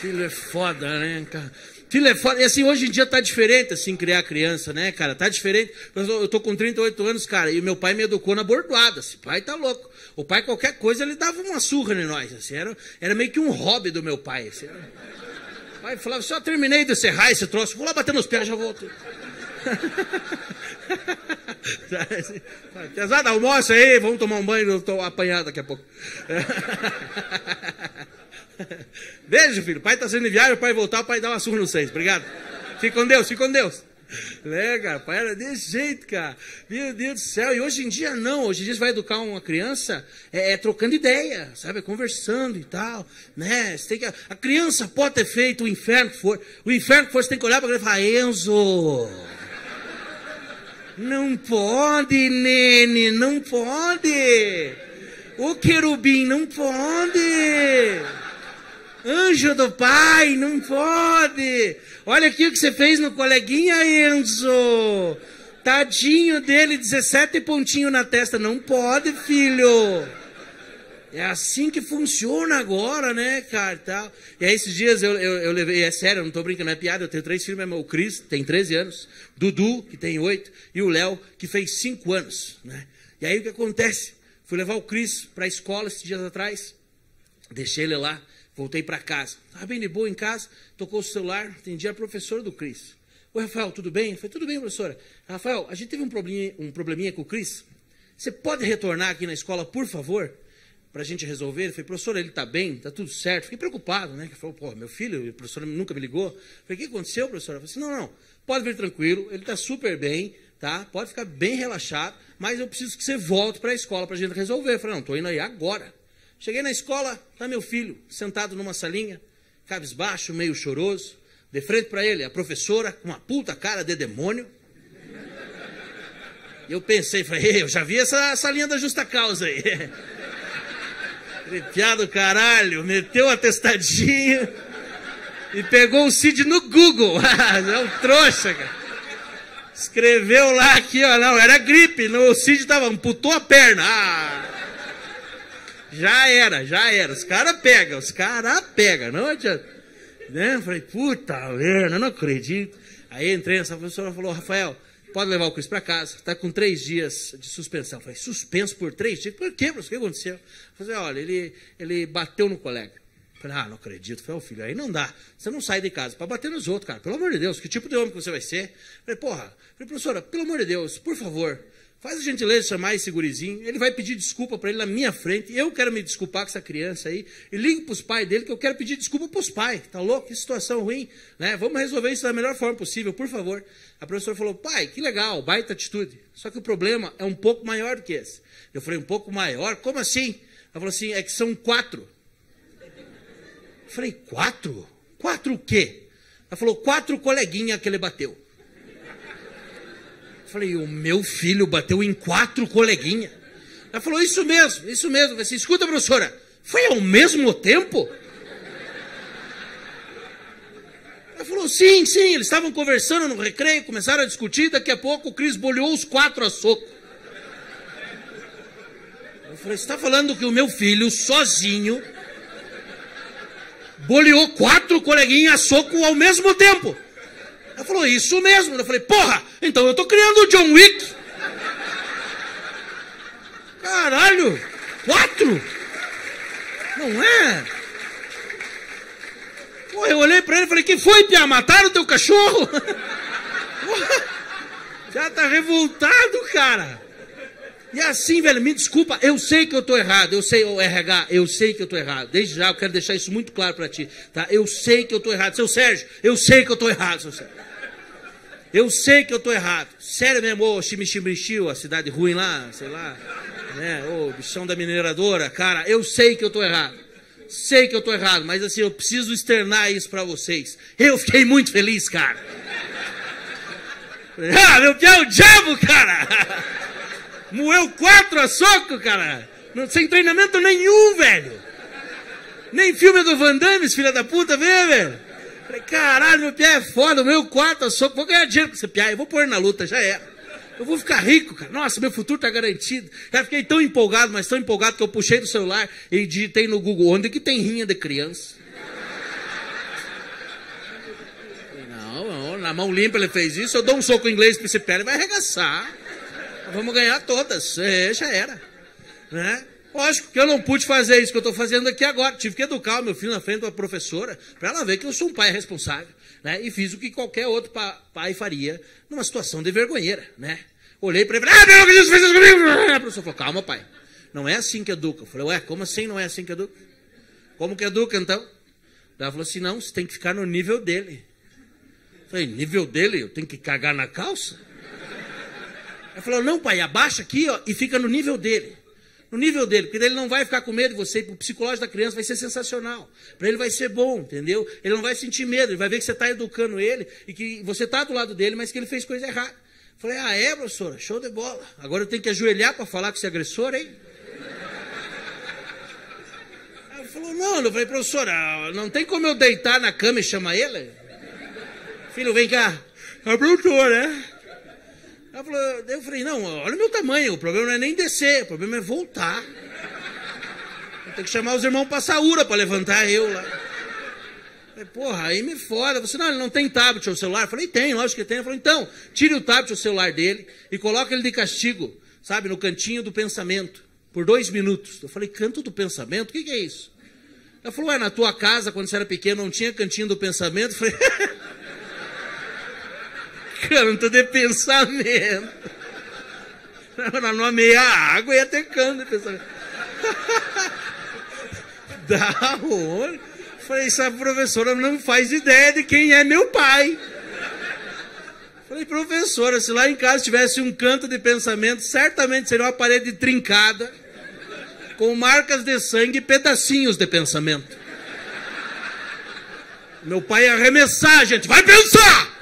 Filho é foda, né, cara? Filho é foda. E assim, hoje em dia tá diferente, assim, criar criança, né, cara? Tá diferente. Eu tô com 38 anos, cara, e meu pai me educou na bordoada. Esse pai tá louco. O pai, qualquer coisa, ele dava uma surra em nós, assim. Era meio que um hobby do meu pai, assim. O pai falava, só terminei de serrar esse troço, vou lá bater nos pés, já volto. Pesado, almoço aí, vamos tomar um banho, eu tô apanhado daqui a pouco. Beijo, filho. O pai tá saindo de viagem, o pai voltar, o pai dá uma surra no seis. Obrigado. Fique com Deus, fique com Deus. Né, cara? O pai era desse jeito, cara. Meu Deus do céu. E hoje em dia não. Hoje em dia você vai educar uma criança trocando ideia, sabe? Conversando e tal. Né? Você tem que... A criança pode ter feito o inferno que for. O inferno que for, você tem que olhar para ele e falar, Enzo, não pode, nene, não pode. O querubim não pode. Anjo do pai, não pode. Olha aqui o que você fez no coleguinha, Enzo. Tadinho dele, 17 pontinhos na testa. Não pode, filho. É assim que funciona agora, né, cara? Tal. E aí esses dias eu levei, é sério, eu não tô brincando, não é piada, eu tenho 3 filhos, o Cris tem 13 anos, Dudu, que tem 8, e o Léo, que fez 5 anos, né? E aí o que acontece? Fui levar o Cris para a escola esses dias atrás, deixei ele lá, voltei para casa. Estava bem de boa em casa, tocou o celular, atendi a professora do Cris. Oi, Rafael, tudo bem? Eu falei, tudo bem, professora. Rafael, a gente teve um probleminha com o Cris. Você pode retornar aqui na escola, por favor, para a gente resolver? Eu falei, professora, ele está bem? Está tudo certo? Fiquei preocupado, né? Ele falou, pô, meu filho, a professora nunca me ligou. Eu falei, o que aconteceu, professora? Eu falei, não, pode vir tranquilo, ele está super bem, tá? Pode ficar bem relaxado, mas eu preciso que você volte para a escola para a gente resolver. Eu falei, não, estou indo aí agora. Cheguei na escola, tá meu filho, sentado numa salinha, cabisbaixo, meio choroso, de frente para ele, a professora, com uma puta cara de demônio. E eu pensei, falei, eu já vi essa linha da justa causa aí. Trepiado caralho, meteu o atestadinho e pegou o Cid no Google. É um trouxa, cara. Escreveu lá aqui, ó, não, era gripe, o Cid tava, amputou a perna. Já era. Os caras pegam, não adianta. Né? Eu falei, puta merda, não acredito. Aí entrei, essa professora falou, Rafael, pode levar o Cris para casa, está com 3 dias de suspensão. Eu falei, suspenso por 3 dias? Por quê, professor? O que aconteceu? Eu falei, olha, ele bateu no colega. Eu falei, não acredito. Eu falei, filho, aí não dá. Você não sai de casa para bater nos outros, cara. Pelo amor de Deus, que tipo de homem que você vai ser? Eu falei, professora, pelo amor de Deus, por favor, faz a gentileza de chamar esse gurizinho, ele vai pedir desculpa para ele na minha frente, eu quero me desculpar com essa criança aí, e ligue para os pais dele que eu quero pedir desculpa para os pais, tá louco? Que situação ruim, né? Vamos resolver isso da melhor forma possível, por favor. A professora falou, pai, que legal, baita atitude, só que o problema é um pouco maior do que esse. Eu falei, um pouco maior? Como assim? Ela falou assim, é que são 4. Eu falei, 4? 4 o quê? Ela falou, 4 coleguinhas que ele bateu. Falei, o meu filho bateu em 4 coleguinhas. Ela falou, isso mesmo. Eu falei assim, escuta, professora, foi ao mesmo tempo? Ela falou, sim, eles estavam conversando no recreio, começaram a discutir, daqui a pouco o Cris boleou os 4 a soco. Eu falei, você está falando que o meu filho, sozinho, boleou 4 coleguinhas a soco ao mesmo tempo? Ela falou, isso mesmo. Eu falei, porra, então eu tô criando o John Wick. Caralho, 4? Não é? Pô, eu olhei pra ele e falei, que foi, Pia? Mataram o teu cachorro? Porra, já tá revoltado, cara. E assim, velho, me desculpa, eu sei que eu tô errado, eu sei, RH, eu sei que eu tô errado. Desde já eu quero deixar isso muito claro pra ti, tá? Eu sei que eu tô errado. Seu Sérgio, eu sei que eu tô errado, seu Sérgio. Eu sei que eu tô errado. Sério mesmo, ô Chimichimbrichil, a cidade ruim lá, sei lá, né? Ô bichão da mineradora, cara, eu sei que eu tô errado. Sei que eu tô errado, mas assim, eu preciso externar isso pra vocês. Eu fiquei muito feliz, cara. Meu Deus, é o diabo, cara! Moeu 4 a soco, cara! Sem treinamento nenhum, velho! Nem filme do Van Damme, filha da puta, vê, velho! Falei, caralho, meu pé é foda, o meu 4 a soco, vou ganhar dinheiro com esse piá, eu vou pôr na luta, já era. Eu vou ficar rico, cara. Nossa, meu futuro tá garantido. Já fiquei tão empolgado, mas tão empolgado que eu puxei do celular e digitei no Google, onde que tem rinha de criança? Falei, não, na mão limpa ele fez isso, eu dou um soco inglês pra esse pé, ele vai arregaçar. Vamos ganhar todas. Já era. Né? Lógico que eu não pude fazer isso que eu estou fazendo aqui agora. Tive que educar o meu filho na frente da professora para ela ver que eu sou um pai responsável. Né? E fiz o que qualquer outro pai faria numa situação de vergonheira. Né? Olhei para ele e falei, que Jesus fez isso comigo? A professora falou, calma, pai. Não é assim que educa. Eu falei, ué, como assim não é assim que educa? Como que educa, então? Ela falou assim, não, você tem que ficar no nível dele. Eu falei, nível dele? Eu tenho que cagar na calça? Ela falou, não, pai, abaixa aqui ó, e fica no nível dele. No nível dele, porque ele não vai ficar com medo de você, o psicológico da criança vai ser sensacional. Para ele vai ser bom, entendeu? Ele não vai sentir medo, ele vai ver que você está educando ele e que você está do lado dele, mas que ele fez coisa errada. Falei, professora, show de bola. Agora eu tenho que ajoelhar para falar com esse agressor, hein? Ela falou, não, eu falei, professora, não tem como eu deitar na cama e chamar ele? Filho, vem cá. É professora, né? Ela falou, eu falei, não, olha o meu tamanho, o problema não é nem descer, o problema é voltar. Eu tenho que chamar os irmãos Passaúra para levantar eu lá. Eu falei, porra, aí me foda. Você, não, ele não tem tablet ou celular? Eu falei, tem, lógico que tem. Eu falei, então, tire o tablet ou celular dele e coloque ele de castigo, sabe, no cantinho do pensamento, por 2 minutos. Eu falei, canto do pensamento? O que é isso? Ela falou, na tua casa, quando você era pequeno, não tinha cantinho do pensamento? Eu falei... Canto de pensamento. Na nomeia a água ia ter canto de pensamento. Da onde? Falei, essa professora não faz ideia de quem é meu pai. Falei, professora, se lá em casa tivesse um canto de pensamento, certamente seria uma parede trincada, com marcas de sangue e pedacinhos de pensamento. Meu pai ia arremessar, gente, vai pensar!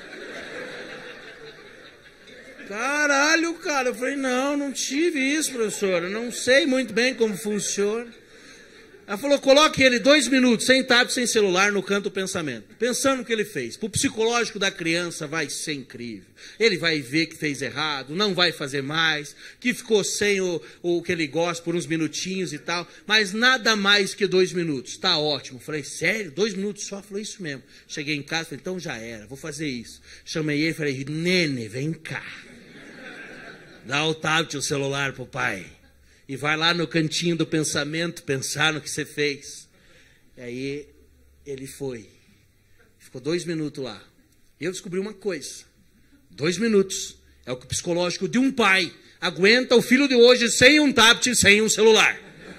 Caralho, cara. Eu falei, não tive isso, professora. Não sei muito bem como funciona. Ela falou, coloque ele 2 minutos, sem tablet, sem celular, no canto do pensamento. Pensando o que ele fez. Para o psicológico da criança vai ser incrível. Ele vai ver que fez errado, não vai fazer mais, que ficou sem o que ele gosta por uns minutinhos e tal. Mas nada mais que 2 minutos. Tá ótimo. Falei, sério? 2 minutos só? Falei, isso mesmo. Cheguei em casa, falei, então já era, vou fazer isso. Chamei ele e falei, Nene, vem cá. Dá o tablet, o celular pro pai. E vai lá no cantinho do pensamento pensar no que você fez. E aí ele foi. Ficou 2 minutos lá. E eu descobri uma coisa. 2 minutos é o que o psicológico de um pai aguenta o filho de hoje sem um tablet, sem um celular.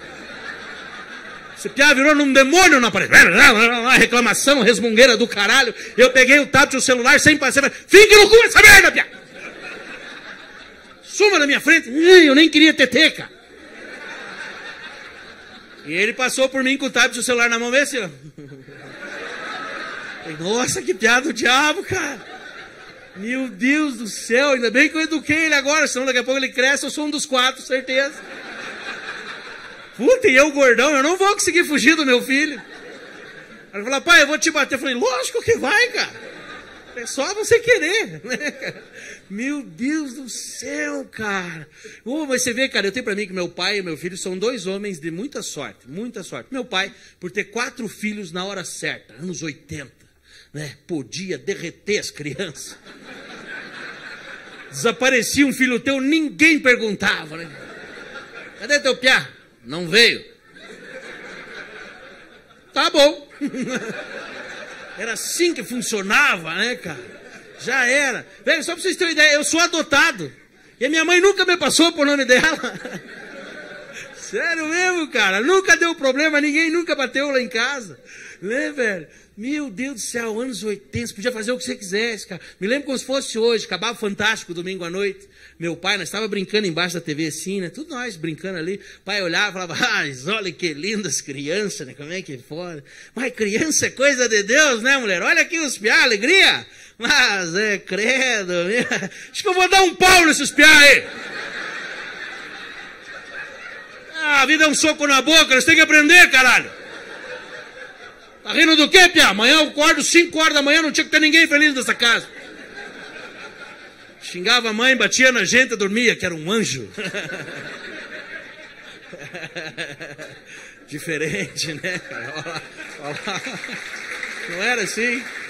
Esse piá virou num demônio na parede. Uma reclamação, resmungueira do caralho. Eu peguei o tablet e o celular sem passar. Fique no cu essa merda, piá! Suma na minha frente. Eu nem queria ter teca. E ele passou por mim com o tablet e o celular na mão, vê assim, ó. Nossa, que piada do diabo, cara. Meu Deus do céu, ainda bem que eu eduquei ele agora, senão daqui a pouco ele cresce, eu sou um dos 4, certeza. Puta, e eu gordão, eu não vou conseguir fugir do meu filho. Ele falou, pai, eu vou te bater. Eu falei, lógico que vai, cara. É só você querer, né, cara? Meu Deus do céu, cara. Mas você vê, cara, eu tenho pra mim que meu pai e meu filho são 2 homens de muita sorte, muita sorte. Meu pai, por ter 4 filhos na hora certa, anos 80, né? Podia derreter as crianças. Desaparecia um filho teu, ninguém perguntava, né? Cadê teu piá? Não veio. Tá bom. Era assim que funcionava, né, cara? Já era. Velho, só pra vocês terem uma ideia, eu sou adotado. E a minha mãe nunca me passou por nome dela. Sério mesmo, cara. Nunca deu problema, ninguém nunca bateu lá em casa. Né, velho? Meu Deus do céu, anos 80, você podia fazer o que você quisesse, cara. Me lembro como se fosse hoje, acabava Fantástico domingo à noite. Meu pai, nós estávamos brincando embaixo da TV assim, né? Tudo nós brincando ali. O pai olhava e falava, olha que lindas crianças, né? Como é que é foda. Mas criança é coisa de Deus, né, mulher? Olha aqui os piá, alegria. Mas é credo. Acho que eu vou dar um pau nesses piá aí. A vida é um soco na boca, eles têm que aprender, caralho. Tá rindo do quê, piá? Amanhã eu acordo 5 horas da manhã, não tinha que ter ninguém feliz nessa casa. Xingava a mãe, batia na gente, dormia, que era um anjo. Diferente, né, cara? Olha lá. Não era assim?